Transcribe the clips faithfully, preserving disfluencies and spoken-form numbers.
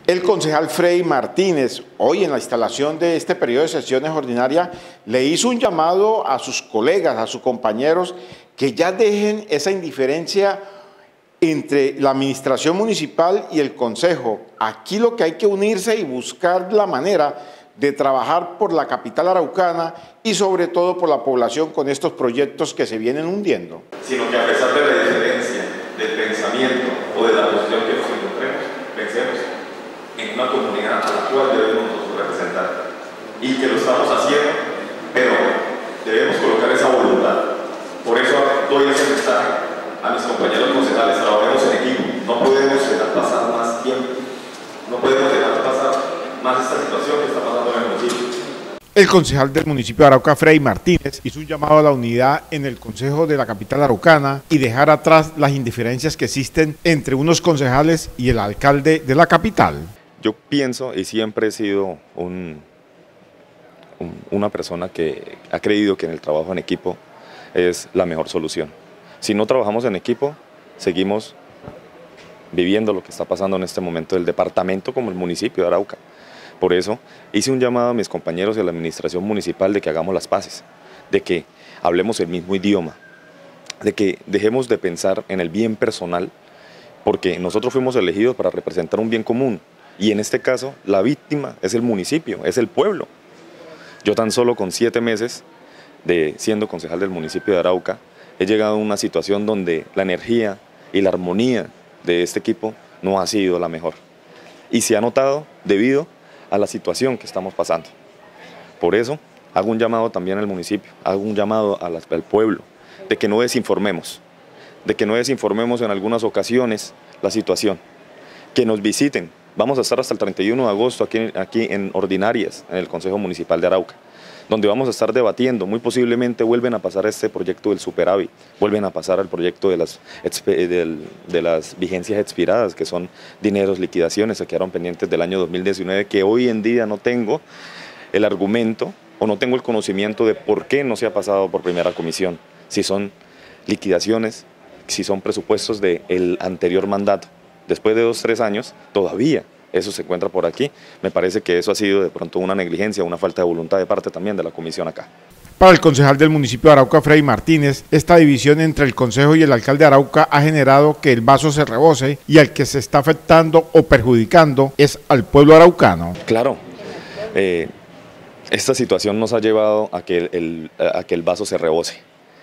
El concejal Freddy Martínez, hoy en la instalación de este periodo de sesiones ordinarias, le hizo un llamado a sus colegas, a sus compañeros, que ya dejen esa indiferencia entre la administración municipal y el consejo. Aquí lo que hay que unirse y buscar la manera de trabajar por la capital araucana y sobre todo por la población con estos proyectos que se vienen hundiendo. Sino que a pesar de la diferencia del pensamiento o de la posición que nos encontremos, pensemos en una comunidad a la cual debemos nosotros representar y que lo estamos haciendo, pero debemos colocar esa voluntad. Por eso doy ese mensaje a mis compañeros concejales: trabajemos en equipo, no podemos dejar pasar más tiempo, no podemos dejar pasar más esta situación que está pasando en el municipio. El concejal del municipio de Arauca, Freddy Martínez, hizo un llamado a la unidad en el consejo de la capital araucana y dejar atrás las indiferencias que existen entre unos concejales y el alcalde de la capital. Yo pienso y siempre he sido un, un, una persona que ha creído que en el trabajo en equipo es la mejor solución. Si no trabajamos en equipo, seguimos viviendo lo que está pasando en este momento del departamento como el municipio de Arauca. Por eso hice un llamado a mis compañeros y a la administración municipal de que hagamos las paces, de que hablemos el mismo idioma, de que dejemos de pensar en el bien personal, porque nosotros fuimos elegidos para representar un bien común. Y en este caso, la víctima es el municipio, es el pueblo. Yo tan solo con siete meses de siendo concejal del municipio de Arauca, he llegado a una situación donde la energía y la armonía de este equipo no ha sido la mejor. Y se ha notado debido a la situación que estamos pasando. Por eso, hago un llamado también al municipio, hago un llamado a las, al pueblo, de que no desinformemos, de que no desinformemos en algunas ocasiones la situación, que nos visiten. Vamos a estar hasta el treinta y uno de agosto aquí, aquí en ordinarias, en el Consejo Municipal de Arauca, donde vamos a estar debatiendo. Muy posiblemente vuelven a pasar este proyecto del superávit, vuelven a pasar el proyecto de las, de, de las vigencias expiradas, que son dineros, liquidaciones que quedaron pendientes del año dos mil diecinueve, que hoy en día no tengo el argumento o no tengo el conocimiento de por qué no se ha pasado por primera comisión, si son liquidaciones, si son presupuestos del anterior mandato. Después de dos, tres años, todavía eso se encuentra por aquí. Me parece que eso ha sido de pronto una negligencia, una falta de voluntad de parte también de la comisión acá. Para el concejal del municipio de Arauca, Freddy Martínez, esta división entre el consejo y el alcalde de Arauca ha generado que el vaso se rebose y al que se está afectando o perjudicando es al pueblo araucano. Claro, eh, esta situación nos ha llevado a que el, a que el vaso se rebose.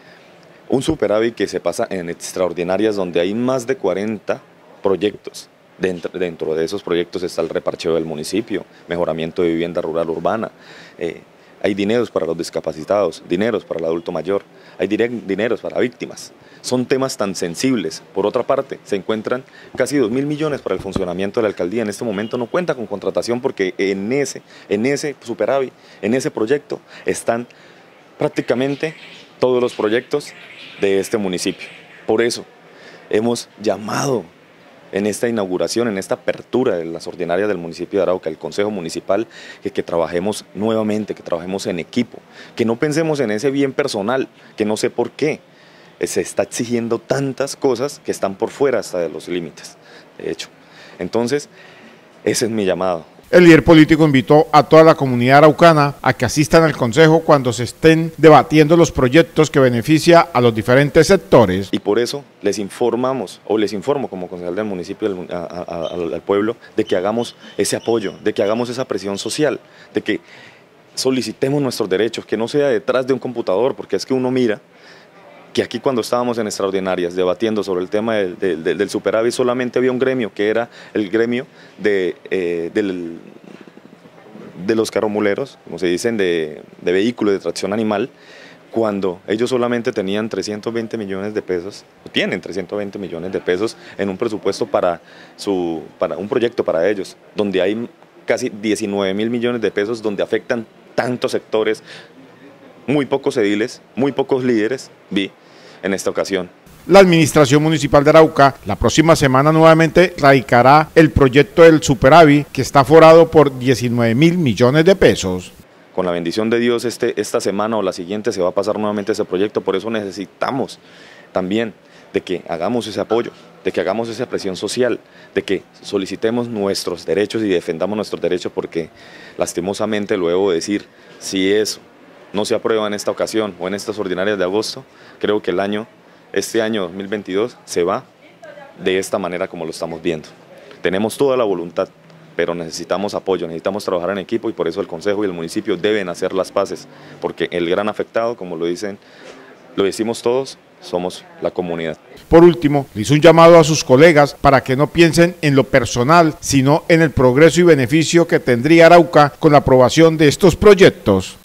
Un superávit que se pasa en extraordinarias donde hay más de cuarenta proyectos. Dentro, dentro de esos proyectos está el reparcheo del municipio, mejoramiento de vivienda rural urbana, eh, hay dineros para los discapacitados, dineros para el adulto mayor, hay dineros para víctimas. Son temas tan sensibles. Por otra parte, se encuentran casi dos mil millones para el funcionamiento de la alcaldía. En este momento no cuenta con contratación porque en ese, en ese superávit, en ese proyecto, están prácticamente todos los proyectos de este municipio. Por eso hemos llamado en esta inauguración, en esta apertura de las ordinarias del municipio de Arauca, el Consejo Municipal, que, que trabajemos nuevamente, que trabajemos en equipo, que no pensemos en ese bien personal, que no sé por qué se está exigiendo tantas cosas que están por fuera hasta de los límites, de hecho. Entonces, ese es mi llamado. El líder político invitó a toda la comunidad araucana a que asistan al consejo cuando se estén debatiendo los proyectos que beneficia a los diferentes sectores. Y por eso les informamos, o les informo como concejal del municipio a, a, a, al pueblo, de que hagamos ese apoyo, de que hagamos esa presión social, de que solicitemos nuestros derechos, que no sea detrás de un computador, porque es que uno mira que aquí cuando estábamos en extraordinarias debatiendo sobre el tema del, del, del superávit solamente había un gremio, que era el gremio de, eh, del, de los carromuleros, como se dicen, de, de vehículos de tracción animal, cuando ellos solamente tenían trescientos veinte millones de pesos, tienen trescientos veinte millones de pesos en un presupuesto para, su, para un proyecto para ellos, donde hay casi diecinueve mil millones de pesos, donde afectan tantos sectores, muy pocos ediles, muy pocos líderes, vi en esta ocasión. La administración municipal de Arauca la próxima semana nuevamente radicará el proyecto del superávit que está forado por diecinueve mil millones de pesos. Con la bendición de Dios este, esta semana o la siguiente se va a pasar nuevamente ese proyecto, por eso necesitamos también de que hagamos ese apoyo, de que hagamos esa presión social, de que solicitemos nuestros derechos y defendamos nuestros derechos, porque lastimosamente lo debo decir, si eso no se aprueba en esta ocasión o en estas ordinarias de agosto, creo que el año, este año dos mil veintidós se va de esta manera como lo estamos viendo. Tenemos toda la voluntad, pero necesitamos apoyo, necesitamos trabajar en equipo, y por eso el Consejo y el municipio deben hacer las paces, porque el gran afectado, como lo dicen, lo decimos todos, somos la comunidad. Por último, le hizo un llamado a sus colegas para que no piensen en lo personal, sino en el progreso y beneficio que tendría Arauca con la aprobación de estos proyectos.